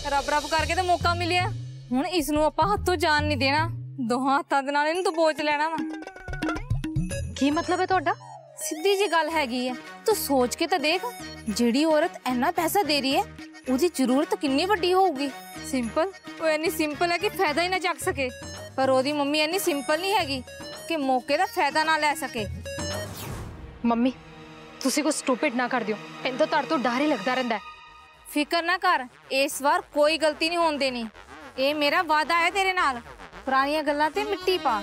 रब रब करके तो मौका मिलिया हुण इसनूं आपां हत्थों जान नहीं देना दोहां हत्थां दे नाल इहनूं दबोच लेना वा। की मतलब है तुहाडा? सीधी जी गल हैगी है तू सोच के तो देख जिहड़ी औरत इन्ना पैसा दे रही है उहदी जरूरत कितनी वड्डी होगी। सिंपल वो इन्नी सिंपल है कि फायदा ही ना चक सके पर ओहदी मम्मी इन्नी सिंपल नहीं हैगी कि मौके दा फायदा ना लै सके। मम्मी तुसी को स्टूपिड ना कर दियो इन तो तुहाडे तो डर ही लगदा रहिंदा है। फिकर ना कर इस बार कोई गलती नहीं होने देनी ये मेरा वादा है तेरे नाल पुरानियां गल्लां ते मिट्टी पा।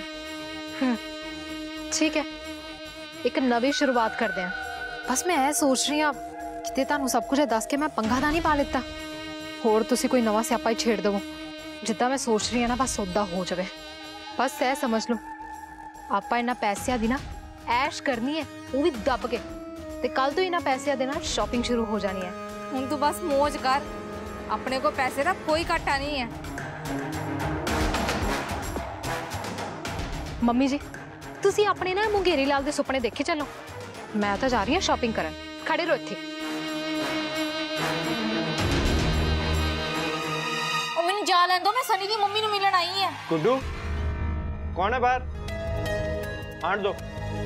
ठीक है एक नवी शुरुआत करते हैं। बस मैं ऐ सोच रही हाँ किते तुहानू सब कुछ दस के मैं पंगा दा नहीं पा लेता होर तुसी कोई नवा स्यापा ही छेड़ दवो जिद्दां मैं सोच रही हाँ ना बस उदा हो जाए। बस ऐ समझ लो आपां इन्हां पैसियां दी ना ऐश करनी है वो भी दब के ते कल तो इन्हां पैसियां दे नाल शॉपिंग शुरू हो जानी है। हुण तू बस मौज कर अपने को पैसे का कोई घाटा नहीं है। मम्मी जी तुसी अपने ना मुंगेरी लाल दे सुपने देखे चलो मैं तो जा रही हूँ शॉपिंग करन खड़े रहो इत्थे। ओ मैनूं जा लैन दो मैं सनी दी मम्मी नूं मिलन आई है। गुड्डू कौन है बाहर आने दो।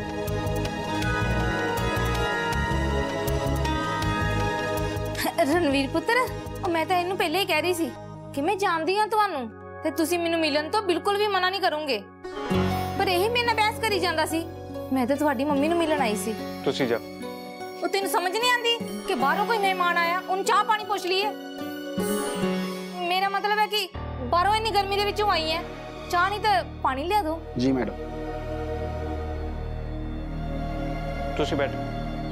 रणवीर पुत्र मैं तो इन्हू पहले ही कह रही सी कि मैं जानती हाँ तुहानू ते तुसी मैनू मिलन तो बिल्कुल भी मना नहीं करोगे पर यही मेरे नाल बहस करी जांदा सी। मैं तो तुहाडी मम्मी नू मिलन आई सी। तुसी जा ओ तेनू समझ नहीं आंदी कि बाहरों कोई मेहमान आया उन चाह पानी पुछ लीए। मेरा मतलब है कि बाहरों इन्नी गर्मी दे विचों आई है चाह नहीं तो पानी लिया दो। जी मैडम तुसी बैठो।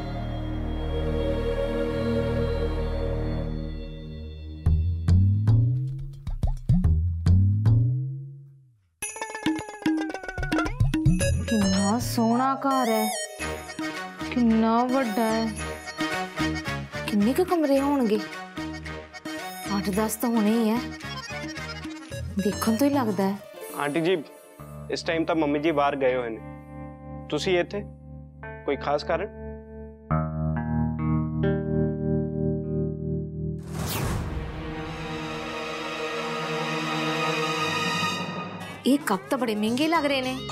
कितना सोहना घर है कितना वड्डा है किन्ने के कमरे होंगे 8-10 तो होने ही है देखने तो ही लगता है। आंटी जी इस टाइम तक मम्मी जी बाहर गए हुए ने तुसी इत्थे कोई खास कारण? ये कप तो बड़े महंगे लग रहे ने।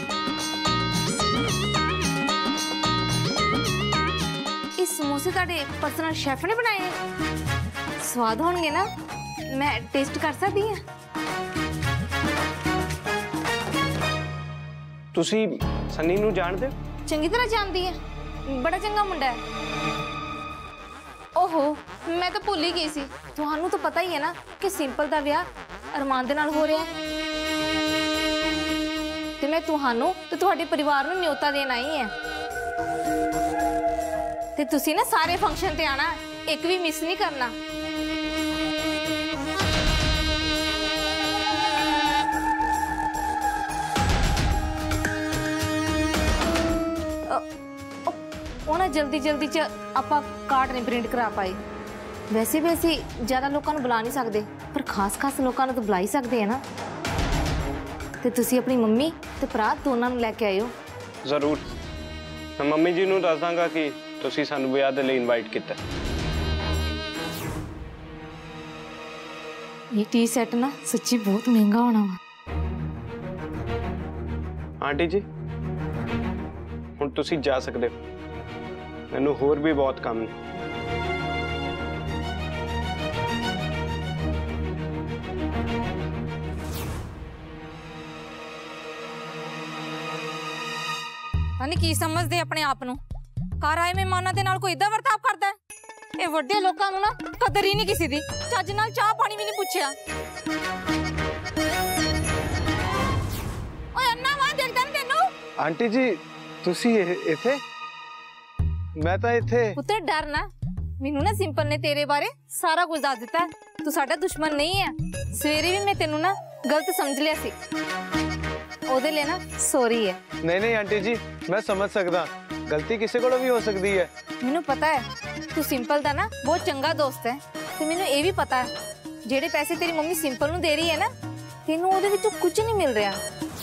इस समोसे ताड़े पर्सनल शेफ ने बनाए हैं स्वाद होंगे ना मैं टेस्ट कर सकती हूँ। तुसी सनी नू जानदे हो? चंगी तरह जानती है बड़ा चंगा मुंडा है। ओहो मैं तो भूल ही गई सी तुहानू तो पता ही है ना कि सिंपल दा विआह अरमान दे नाल हो रहा है ते मैं तुहानू ते तुहाडे परिवार नू न्योता देन आई है ते तुसी ना सारे फंक्शन ते आना एक भी मिस नहीं करना। जल्दी जल्दी च आपां कार्ड नहीं प्रिंट करा पाए वैसे भी असीं ज्यादा लोगों को बुला नहीं सकते पर खास खास लोगों को तो बुला ही सकते हैं ना ते तुसी अपनी मम्मी ते भरा दोनों नूं लैके आयो। जरूर मैं मम्मी जी नूं दस दांगा कि तुसी सानू विआह दे लई इनवाइट कीता। ये टी सेट ना सच्ची बहुत महंगा होना वा। आंटी जी हुण तुसी जा सकदे हो मैनू होर भी बहुत काम ने। की समझदे अपने आप नू घर आए मेहमानां दे नाल कोई इदा वर्ताव करदा है। ये वड्डे लोकां नू ना कदर ही नहीं किसी दी चज नाल चाह पानी भी नहीं पुछया। ओए अन्ना वा देखदा नहीं तेनू। आंटी जी तुसी इथे मैं तो इथे पुत्र डर ना मैनू ना सिंपल ने तेरे बारे सारा कुछ दस दिता तू साडा दुश्मन नहीं है। सवेरे भी मैं तेनू ना गलत समझ लिया सी ओदे लिए ना सॉरी है। नहीं आंटी जी मैं समझ सकदा गलती किसी को भी हो सकती है। मैनू पता है तू सिंपल दा ना बहुत चंगा दोस्त है ते मैनू ये भी पता है जेडे पैसे तेरी मम्मी सिंपल नू दे रही है ना तेनू ओदे विचों कुछ नहीं मिल रहा।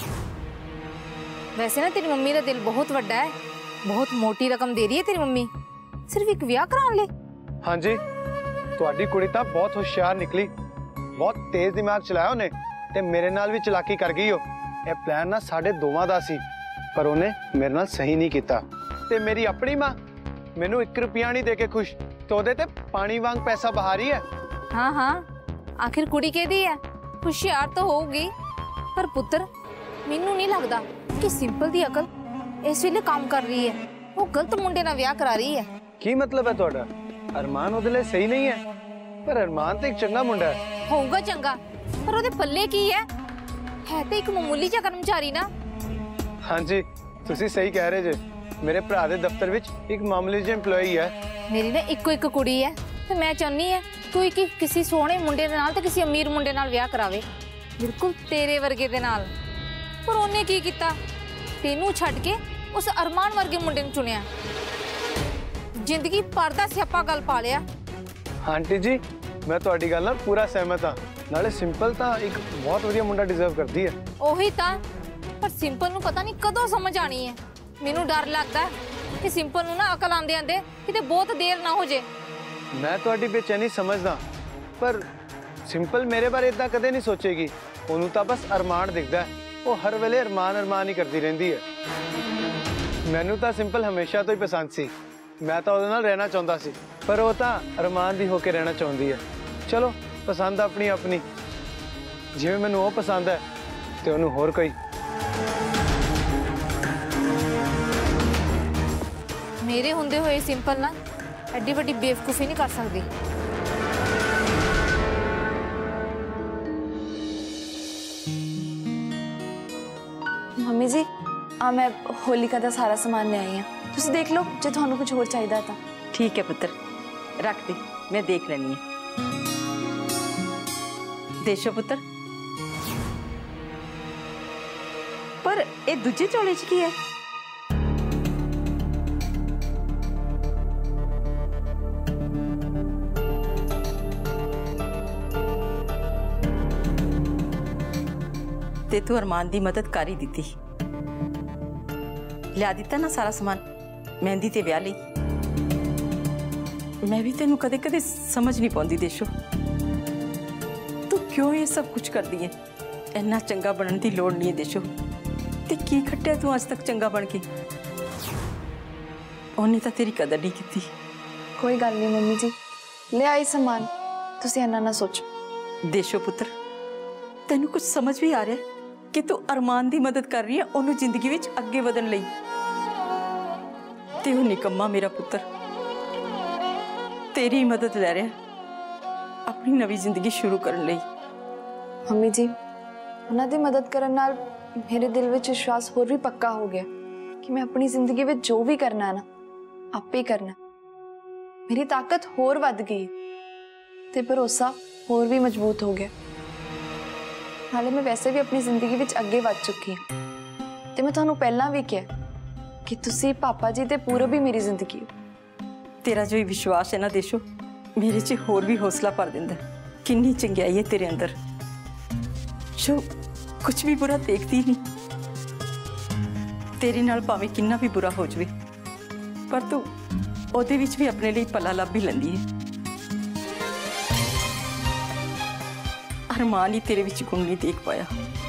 वैसे ना तेरी मम्मी का दिल बहुत वड्डा है बहुत मोटी रकम दे रही है तेरी मम्मी सिर्फ एक विआह कराने ले। हाँ जी तुहाडी कुड़ी तां बहुत होशियार निकली बहुत तेज दिमाग चलाया उन्हें ते मेरे नाल भी चलाकी कर गई हो। ये प्लान ना साडे दोवां दा सी पर उन्हें मेरे नाल सही नहीं किया। ते मेरी अपनी मां मैनू 1 रुपया नहीं दे के खुश तो ओदे ते पानी वांग पैसा बहा रही है। हाँ हाँ आखिर कुड़ी कहदी है होशियार तो होगी पर पुत्र मैनू नहीं लगता कि सिंपल दी अकल इस वेले काम कर रही है। वो गलत मुंडे नाल विआह करा रही है। की मतलब है तुहाडा? अरमान ओदे लई सही नहीं है पर अरमान तो एक चंगा मुंडा है। होगा चंगा पर ओदे पल्ले की है तो एक मामूली जिहा कर्मचारी ना। हाँ जी तुसी सही कह रहे जे। मेरे भरा दे दफ्तर विच एक मामूली जिहा एम्प्लॉई है। मेरी ना इक्को एक कुड़ी है तो मैं चाहनी है कोई कि किसी सोहणे मुंडे दे नाल ते किसी अमीर मुंडे नाल विआह करावे बिल्कुल तेरे वर्गे दे नाल। पर ओने की कीता तेनू छड्ड के उस अरमान वर्गे मुंडे नूं चुनिया। जिंदगी भर दा स्यापा गल पा लिया। आंटी जी मैं तुहाडी गल नाल पूरा सहमत हाँ। नाले सिंपल तां एक बहुत वधिया मुंडा डिजर्व करदी है। ओही तां पर सिंपल नूं पता नहीं कदों समझ आनी है। मैनू डर लगदा है कि सिंपल नूं ना अकल आंदे आंदे किते बहुत देर ना हो जे। मैं तुहाडी बेचैनी समझदा पर सिंपल मेरे बारे इदां कदे नहीं सोचेगी। ओनू तां बस अरमान दिखदा है। वो हर वेले अरमान अरमान ही करती रहिंदी है। मैनू तां सिंपल हमेशा तो ही पसंद सी। मैं तो ਉਹਦੇ ਨਾਲ रहना चाहता सी पर वो तो अरमान दी होके रहना चाहती है। चलो पसंद अपनी अपनी जिवें मैनू वो पसंद है तो उन्होंने होर कोई। मेरे हुंदे होए सिंपल ना एड्डी वड्डी बेवकूफी नहीं कर सकदी। मम्मी जी आ मैं होलिका का सारा सामान ले आई हाँ। तुसी देख लो जो थानू कुछ होर चाहिदा था। ठीक है पुत्र रख दे मैं देख लेनी है। देशो पुत्र पर ये दूजे झोले च की है? ते तू अरमान दी मदद कर ही दी। लिया दिता ना सारा सामान मेहंदी ते ब्याह लई। मैं भी तेनू कदे कदे समझ नहीं पाती देशो तू क्यों ये सब कुछ कर दी है। इन्ना चंगा बनने की लोड़ नहीं है देशो। ते की खट्टिया तू आज तक चंगा बन के उन्हें तो तेरी कदर नहीं की। कोई गल नहीं मम्मी जी ले आई सामान तुसी इन्ना ना सोचो। देशो पुत्र तेनू कुछ समझ भी आ रहा है कि तू अरमान की मदद कर रही है उन्होंने जिंदगी विच अगे वधन लई। ते वो निकम्मा मेरा पुत्र तेरी मदद ले रहा अपनी नवी जिंदगी शुरू करने लई। मम्मी जी उन्हां दी मदद करन नाल मेरे दिल विच विश्वास होर भी पक्का हो गया कि मैं अपनी जिंदगी में जो भी करना है ना आपे ही करना। मेरी ताकत होर वध गई ते भरोसा होर भी मजबूत हो गया। नाले मैं वैसे भी अपनी जिंदगी विच अगे वध चुकी हाँ ते मैं तुहानू पहला भी कहा कि तुसी पापा जी ते पूरब भी मेरी जिंदगी हो। तेरा जो विश्वास है ना देशो मेरे च होर भी हौसला भर दिंदा। कितनी चंगियाई है तेरे अंदर जो कुछ भी बुरा देखती नहीं। तेरे नाल भावें कितना भी बुरा हो जाए पर तू ओदे विच भी अपने लिए भला लभ ही लैंदी है। अरमान ही तेरे विच गुण नहीं देख पाया।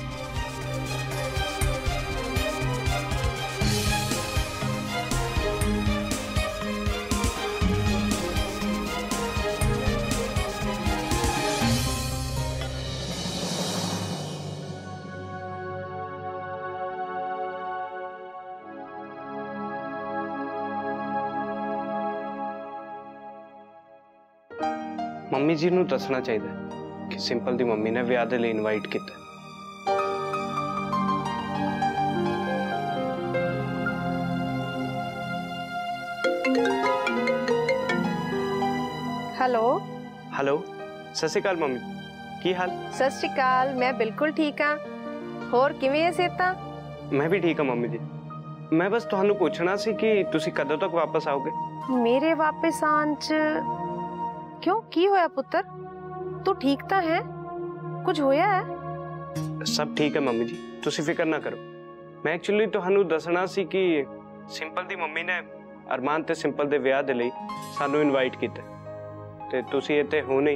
मम्मी जी नूं दसना चाहिए कि सिंपल दी मम्मी ने विआह दे लई इनवाइट किया। हेलो हेलो सत श्री अकाल मम्मी की हाल? सत श्री अकाल मैं बिल्कुल ठीक हाँ। होर किवें है सेहतां? मैं भी ठीक हाँ मम्मी जी। मैं बस तुहानू पूछना सी कि तुसी कदों तक वापस आओगे? मेरे वापस आन च क्यों की होया पुत्र तू ठीक तो है? कुछ होया है? सब ठीक है मम्मी जी तुसी फिक्र ना करो। मैं एक्चुअली तुहानू दसना सी कि सिंपल दी मम्मी ने अरमान ते सिंपल दे विआह दे लई सानू इनवाइट कीता ते तुसी इत्थे हो नहीं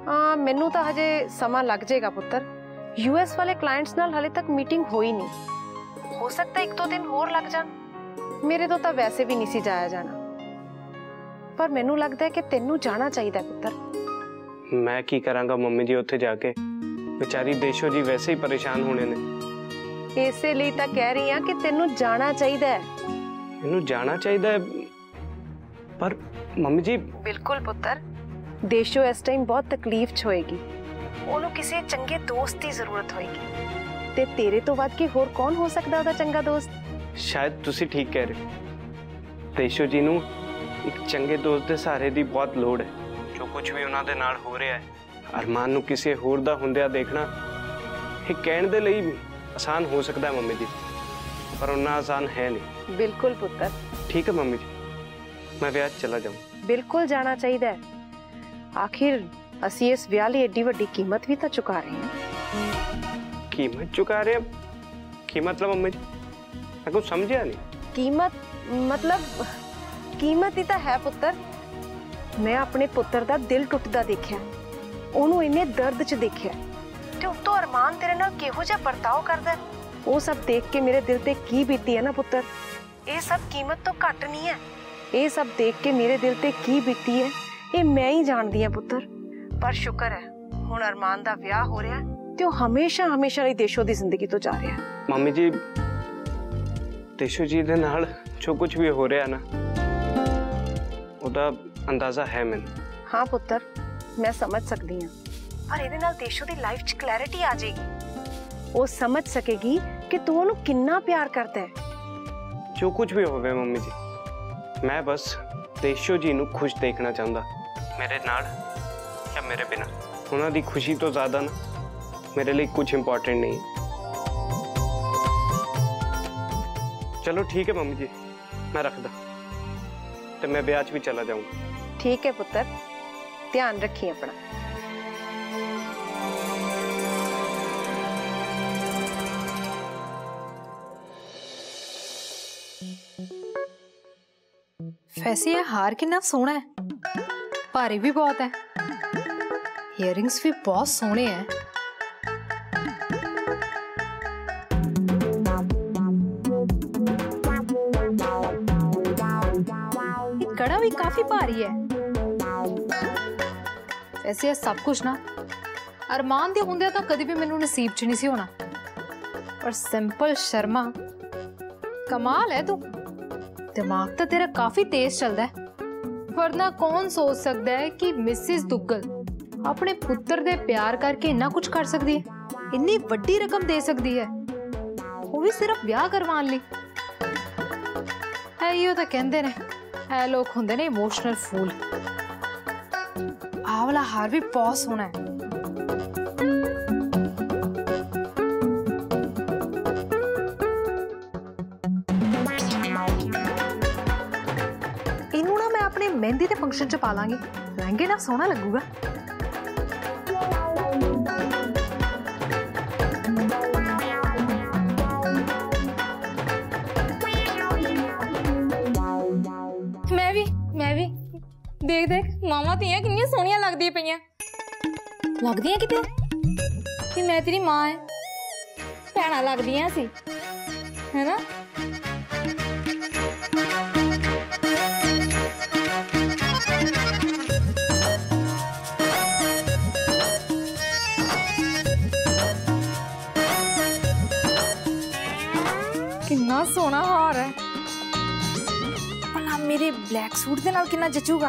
ਮੈਨੂੰ ਤਾਂ ਹਜੇ ਸਮਾਂ ਲੱਗ ਜਾਏਗਾ ਪੁੱਤਰ। यूएस वाले क्लाइंट्स नाल हाले तक मीटिंग होई नहीं। हो सकता है 1-2 दिन होर लग जान। मेरे तो वैसे भी नहीं सी जाया जाना, पर मैनू लगता है कि तेनू जाना चाहिए पुत्तर। मैं की करांगा मम्मी जी उत्थे जाके, बेचारी देशो जी वैसे ही परेशान होने ने। इसे लिए तो कह रही हां कि तेनू जाना चाहिए। मैनू जाना चाहिए, पर मम्मी जी। बिल्कुल पुत्तर, देशो इस टाइम बहुत तकलीफ च होएगी। ओनू किसी चंगे दोस्त की जरूरत होएगी, ते तेरे तो वध के होर कौन हो सकदा ओदा चंगा दोस्त? शायद तुसी ठीक कह रहे हो। देशो जी नू एक चंगे दोस्त दे सहारे दी बहुत लोड़ है। जो कुछ भी उन्हां दे नाल हो रहा है, अरमान नू किसी होर दा हुंदिया देखना ये कहण दे लई आसान हो सकता है मम्मी जी, पर उन्ना आसान है नहीं। बिल्कुल पुत्तर। ठीक है मम्मी जी, मैं ब्याह चला जाऊं। बिल्कुल जाना चाहिए। आखिर असी इस ब्याह लई एडी वड्डी कीमत भी तो चुका रहे हैं। कीमत चुका रहे हैं? की मतलब मम्मी जी, मैं कुछ समझिया नहीं। कीमत मतलब कीमत ही तो है पुत्तर। मैं अपने पुत्र दा दिल टुटदा देखिया, ओनू इन्ने दर्द च देखिया, ते उत्तों अरमान तेरे नाल किहो जिहा बर्ताव करदा है, वो सब देख के मेरे दिल ते की बीती है ना पुत्तर, ये सब कीमत तो घट नहीं है। ये सब देख के मेरे दिल ते की बीती है ये मैं ही जानदी हां पुत्तर। पर शुक्र है हुण अरमान दा विआह हो रहा है, ते वो हमेशा हमेशा लई देशो दी जिंदगी तो जा रहा है। मम्मी जी, देशो जी दे नाल जो कुछ भी हो रहा ना, ओदा अंदाजा है मैनू। हाँ पुत्तर, मैं समझ सकती हूँ, पर इहदे नाल देशो दी लाइफ च क्लैरिटी आ जाएगी। वो समझ सकेगी कि तू उन्हें कितना प्यार करता है। जो कुछ भी होवे मम्मी जी, मैं बस देशो जी नू खुश देखना चाहता, मेरे नाल या मेरे बिना। उन्हां दी खुशी तो ज्यादा ना मेरे लिए कुछ इंपॉर्टेंट नहीं। चलो ठीक है मम्मी जी, मैं रखदा, तो मैं ब्याह भी चला जाऊंगा। ठीक है पुत्र, ध्यान रखिए अपना। वैसे ये हार कितना सोहना है, भारी भी बहुत है, इयररिंग्स भी बहुत सोहने हैं। कड़ा भी काफी भारी है। वैसे ये सब कुछ ना अरमान दे हुंदे तो कभी भी मैनू नसीब च नहीं सी होना, पर सिंपल शर्मा कमाल है तू। दिमाग तो तेरा काफी तेज चलता है, वरना कौन सोच सकता है कि मिसिस दुग्गल अपने पुत्र दे प्यार करके इन्ना कुछ कर सकती है, इन्नी वड्डी रकम दे सकती है, वो भी सिर्फ ब्याह करवाने लई। है यो तो कहंदे ने है लोग होंदे ने इमोशनल फूल। आ वाला हार भी बहुत सोहना है। इनू ना मैं अपने मेहंदी के फंक्शन च पा लांगी, लहंगे ना सोहना लगूगा। मैं भी देख देख मामा धीयां कितनी सोहनियां लगदी पईयां, लगदियां किते कि मैं तेरी मां है, भैणां लगदियां सी, है ना? कितना सोहना हार है, मेरे ब्लैक सूट दे नाल कितना जचूगा।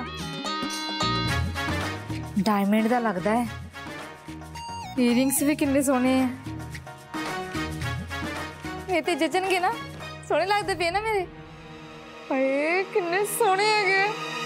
डायमंड दा लगदा है, इयरिंग्स भी कितने सोहने हैं, ये ते जचनगे ना, सोहने लगदे पे ना मेरे। हाय कितने सोहने हैगे,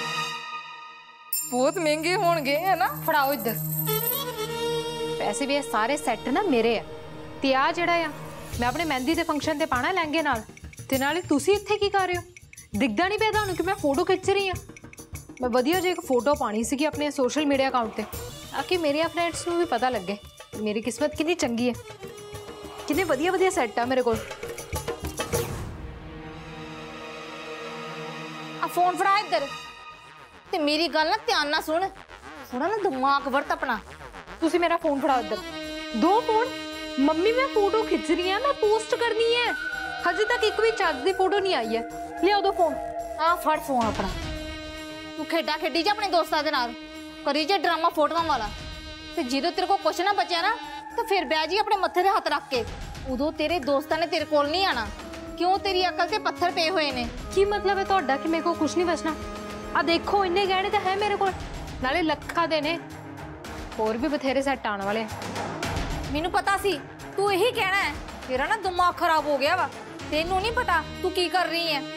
बहुत महंगे होणगे है ना। फड़ाओ इधर। वैसे भी ये सारे सेट ना मेरे है, ते आ जिहड़ा आ मैं अपने मेहंदी दे फंक्शन ते पाना लहंगे नाल, ते नाले तुसी इत्थे की कर रहे हो? दिखता नहीं पिया तुहानू कि मैं फोटो खिंच रही हाँ? मैं वधिया जी एक फोटो पानी सी अपने सोशल मीडिया अकाउंट पे, ताकि मेरे फ्रेंड्स को भी पता लगे मेरी किस्मत कितनी चंगी है, कितने वधिया वधिया सेट आ मेरे को। फोन फड़ा इधर, ते मेरी गल ना ध्यान ना सुन, थोड़ा ना दिमाग वरत अपना। तुसी मेरा फोन फड़ा इधर। दो फोन? मम्मी मैं फोटो खिंच रही है, मैं पोस्ट करनी है। हजे तक एक भी चज दी फोटो नहीं आई है। लिया दो फोन। आ फड़ फोन अपना। तू खेडा खेडी जा अपने दोस्तां दे नाल, करी जा ड्रामा फोटोआं वाला। ते ਜਦੋਂ तेरे को कुछ ना बचा ना तो फिर बह जी अपने मत्थे ते हथ रख के। उदों तेरे दोस्तां ने तेरे कोल नहीं आना। क्यों? तेरी अकल ते पत्थर पे हुए ने। की मतलब है ਤੁਹਾਡਾ कि मेरे को कुछ नहीं बचना? आ देखो इन्ने गहने तो है मेरे को, नाले लखा दे ने, होर भी बथेरे सेट आने वाले। मैनू पता सी तू यही कहना है। तेरा ना दिमाग खराब हो गया वा। तेनू नहीं पता तू की कर रही है।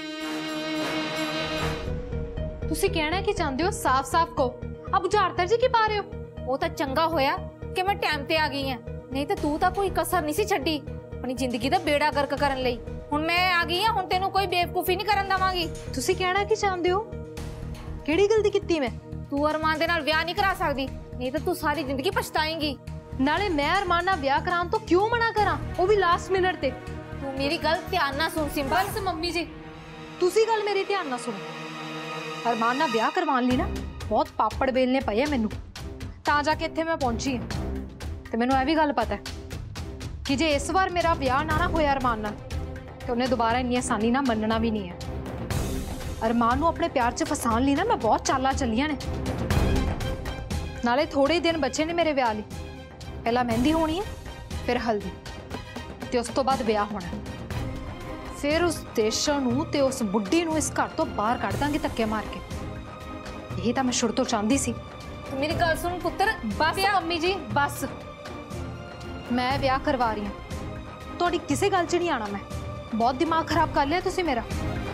तुसी कहना की चाहते हो? साफ साफ को अब बुझारतर जी की पा रहे हो? वो तो चंगा होया कि मैं टाइम ते आ गई है, नहीं तो तू तो कोई कसर नहीं सी छड्डी अपनी जिंदगी दा बेड़ा गर्क करन लई। हुण मैं आ गई हां, हुण तेनू कोई बेवकूफी नहीं करन दवांगी। तुसी कहना की चाहते हो? केड़ी गलती कीती मैं? तू अरमान दे नाल ब्याह नहीं करा सकदी, नहीं तो तू सारी जिंदगी पछताएंगी। नाले मैं अरमान नाल ब्याह करान तो क्यों मना करा, वो भी लास्ट मिनट ते। तू मेरी गल ध्यान ना सुन सिंपल। बस मम्मी जी तुसी गल मेरी ध्यान ना सुनो। अरमान नाल ब्याह करवान लई ना बहुत पापड़ बेलने पए है मैनू, तां जाके इत्थे मैं पहुंची हां। ते मैनू यह भी गल पता है कि जे इस बार मेरा ब्याह ना होया अरमान नाल तो उन्हें दोबारा इन्नी आसानी ना मनना भी नहीं है। अरमान नू अपने प्यार च फसान ली ना मैं बहुत चालां चलियां ने। नाले थोड़े दिन बचे ने मेरे ब्याह लई। पहला मेहंदी होनी है, फिर हल्दी, ते उस तो बाद ब्याह होना। फिर उस देशा नू ते उस बुढ़ी नू इस घर तो बाहर कढ़ दांगे धक्के मार के। यही तो मैं शुरू तो चाहती सी। मेरी गल सुन पुत्र। बस मम्मी जी बस, मैं ब्याह करवा रही हूँ, थोड़ी किसी गल च नहीं आना। मैं बहुत दिमाग खराब कर लिया तुसी मेरा।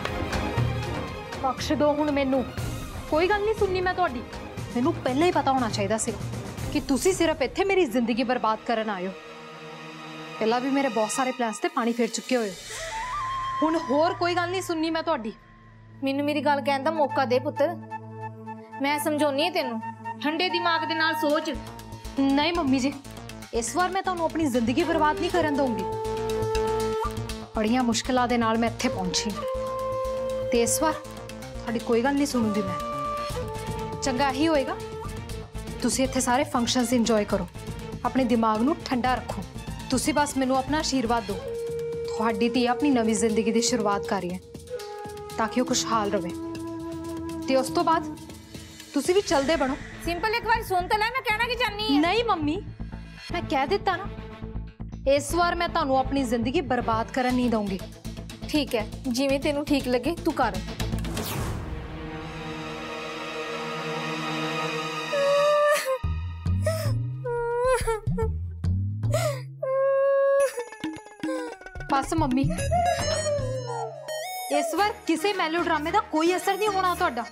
बख्श दो हुण मैनू, कोई गल नहीं सुननी मैं थोड़ी। मैनू पहले ही पता होना चाहिए सी कि तुसी सिर्फ इत्थे मेरी जिंदगी बर्बाद करन आए हो। पहला भी मेरे बहुत सारे प्लान्स ते पानी फेर चुके हो। हुण होर कोई गल नहीं सुननी मैं थोड़ी। मैनू मेरी गल कहन दा मौका दे पुत्र, मैं समझाउनी है तेनू। ठंडे दिमाग दे नाल सोच। नहीं मम्मी जी, इस बार मैं तुहानू अपनी जिंदगी बर्बाद नहीं करन दूंगी। बड़ियां मुश्किलां दे नाल मैं इत्थे पहुंची ते इस बार तुहाडी कोई गल नहीं सुनूंगी मैं। चंगा ही होएगा तुसी इत्थे सारे फंक्शनस इंजॉय करो, अपने दिमाग नू ठंडा रखो। तुसी बस मैनू अपना आशीर्वाद दो। तुहाडी धी अपनी नवी जिंदगी की शुरुआत कर रही है ताकि वो खुशहाल रहे। ते उस तो बाद तुसी भी चलदे बनो। सिंपल एक बार सुन तो ले, मैं कहना की चाहनी है। नहीं मम्मी, मैं कह दिता ना, इस बार मैं तुहानू अपनी जिंदगी बर्बाद करन नहीं दूंगी। ठीक है, जिवें तेनू ठीक लगे तू कर। बस मम्मी, इस बार किसी मेलोड्रामे का कोई असर नहीं होना तुहाडा।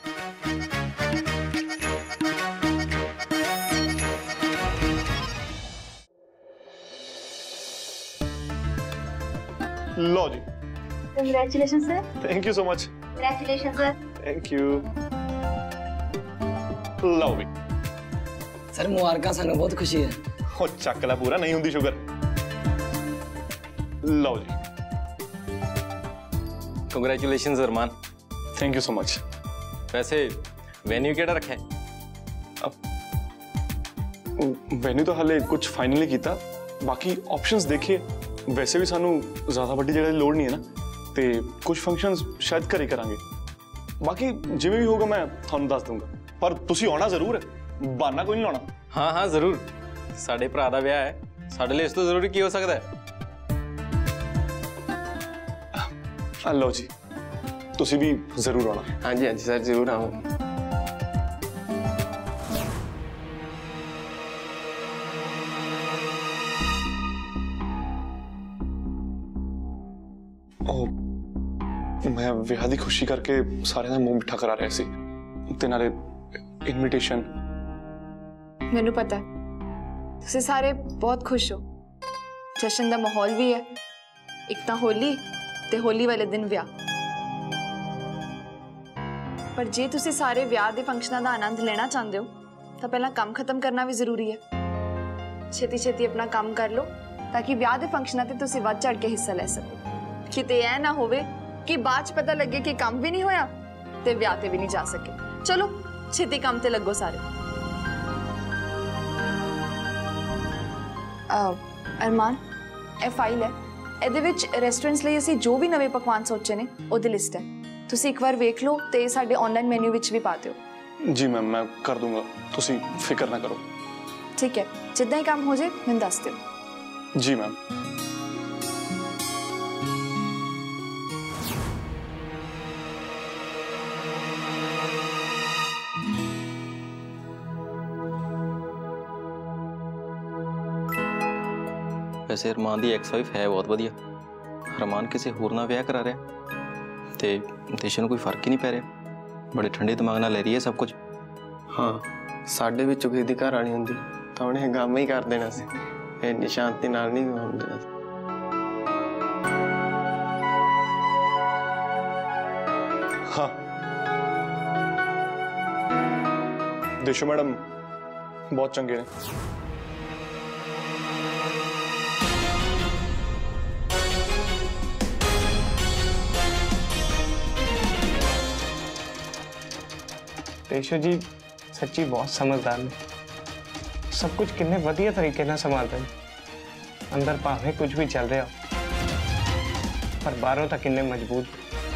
लो जी। Congratulation sir. Thank you so much. Congratulation sir. Thank you. लो भी। सर मुबारक, सानू बहुत खुशी है। हो चक ला पूरा, नहीं हुंदी शुगर। लो जी। Congratulations Arman. Thank you so much. वैसे वेन्यू केड़ा रखा है? वेन्यू तो हाले कुछ फाइनल नहीं किया, बाकी ऑप्शंस देखिए। वैसे भी सानू ज्यादा बड़ी जगह की लोड़ नहीं है ना, ते कुछ फंक्शंस शायद घरे करांगे। बाकी जिवें भी होगा मैं थानू दस दूंगा, पर तुसी आना जरूर है, बहाना कोई नहीं लाना। हाँ हाँ जरूर, साडे भरा दा ब्याह है, साडे लिए इस तो जरूरी की हो सकता है। लो जी, तुसी भी जरूर आना। हाँ जी सर, जरूर आऊँ। मैं विआह दी खुशी करके सारे दा मुंह मिठा करा रहा सी, ते नाले इनविटेशन। मैनू पता है तुसी सारे बहुत खुश हो। जश्न दा माहौल भी है, एक तो होली ते होली वाले दिन ब्याह। पर जे तुसी सारे ब्याह दे फंक्शनां दा आनंद लेना चाहते हो तो पहला काम खत्म करना भी जरूरी है। छेती छेती अपना काम कर लो ताकि ब्याह दे फंक्शनां ते तुसी वध चढ़ के हिस्सा ले सको। किते ऐ ना होवे कि बाद च पता लगे कि काम भी नहीं होया ते ब्याह ते भी नहीं जा सके। चलो छेती काम ते लगो सारे। ਅਰਮਾਨ, ਇਹ ਫਾਈਲ ਹੈ, ਇਹਦੇ ਵਿੱਚ ਰੈਸਟੋਰੈਂਟਸ ਲਈ ਅਸੀਂ ਜੋ ਵੀ ਨਵੇਂ ਪਕਵਾਨ ਸੋਚੇ ਨੇ ਉਹਦੀ ਲਿਸਟ ਹੈ। ਤੁਸੀਂ ਇੱਕ ਵਾਰ ਵੇਖ ਲਓ ਤੇ ਸਾਡੇ ਆਨਲਾਈਨ ਮੈਨੂ ਵਿੱਚ ਵੀ ਪਾ ਦਿਓ। जी मैम, मैं कर दूंगा, तुसी फिक्र ना करो। ठीक है, जितना ही काम हो जाए मैंने दस दियो। जी मैम। ਵੈਸੇ ਅਰਮਾਨ ਦੀ ਐਕਸ ਵਾਈਫ ਹੈ ਬਹੁਤ ਵਧੀਆ। ਅਰਮਾਨ ਕਿਸੇ ਹੋਰ ਨਾਲ ਵਿਆਹ ਕਰਾ ਰਿਹਾ ਤੇ ਦੇਸ਼ ਨੂੰ ਕੋਈ ਫਰਕ ਹੀ ਨਹੀਂ ਪੈ ਰਿਹਾ। ਬੜੇ ਠੰਡੇ ਦਿਮਾਗ ਨਾਲ ਲੈ ਰਹੀ ਹੈ ਸਭ ਕੁਝ। ਹਾਂ, ਸਾਡੇ ਵਿੱਚੋਂ ਕਿਸੇ ਦੀ ਘਰ ਵਾਲੀ ਹੁੰਦੀ ਤਾਂ ਉਹਨੇ ਗਮ ਹੀ ਕਰ ਦੇਣਾ ਸੀ। ਇੰਨੀ ਸ਼ਾਂਤੀ ਨਾਲ ਨਹੀਂ ਹੁੰਦਾ। हाँ देशो मैडम बहुत चंगे ने। देशो जी सच्ची बहुत समझदार ने, सब कुछ किन्ने वधिया तरीके नाल संभालते हैं। अंदर भावें कुछ भी चल रहा हो पर बाहरों तक किन्ने मजबूत।